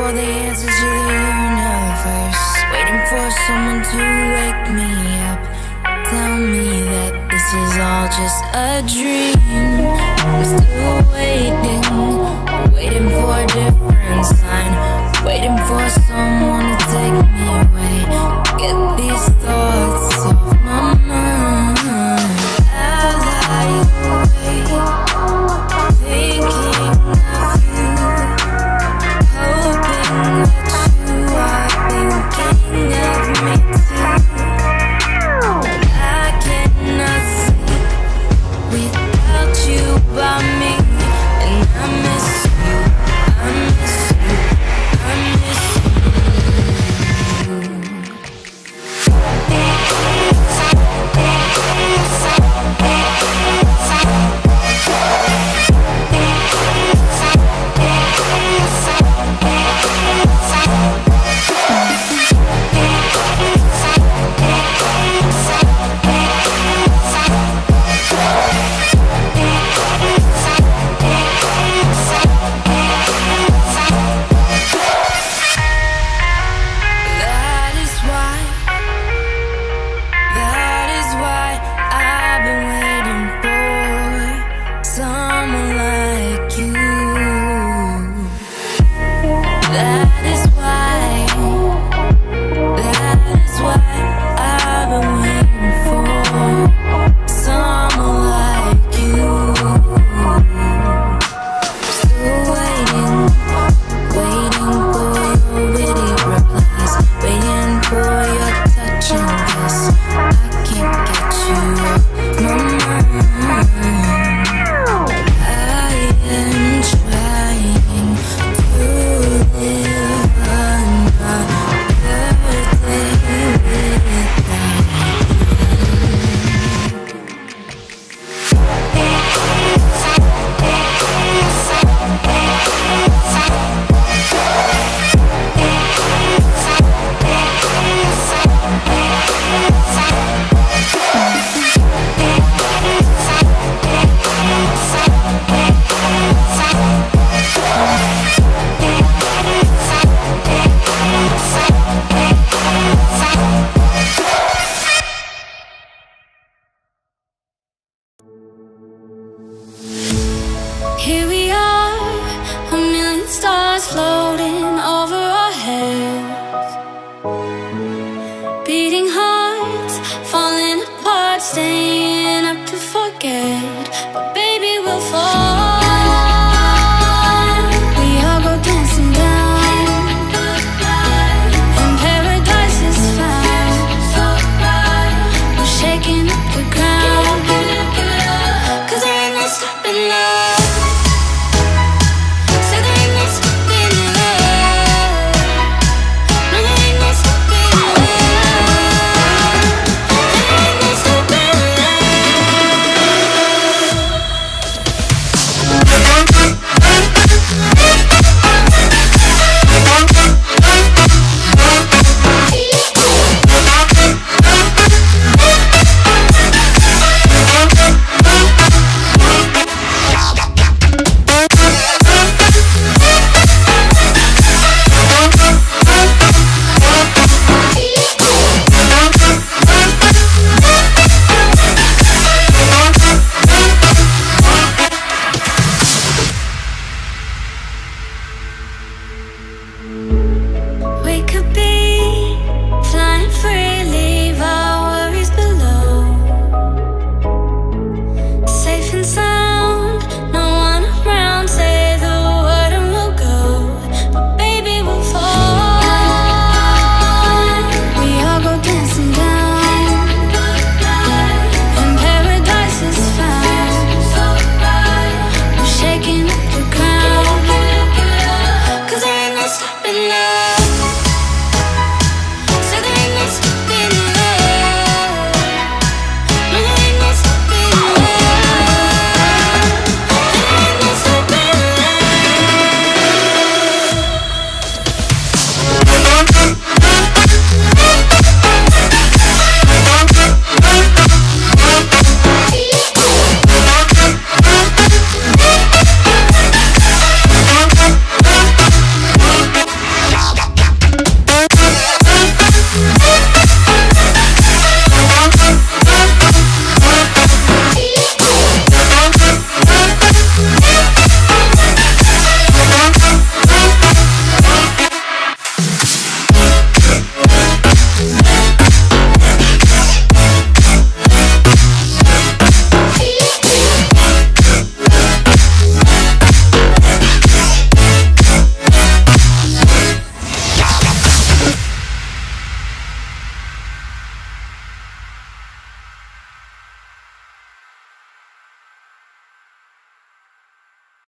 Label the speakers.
Speaker 1: all the answers to the universe, waiting for someone to wake me up, tell me that this is all just a dream. I'm still waiting for a different sign, waiting for someone to take me away, get these thoughts off my mind. I lie awake, thinking of you, hoping that you are thinking of me too. I cannot sleep without you by me, and I miss you, I miss you, I miss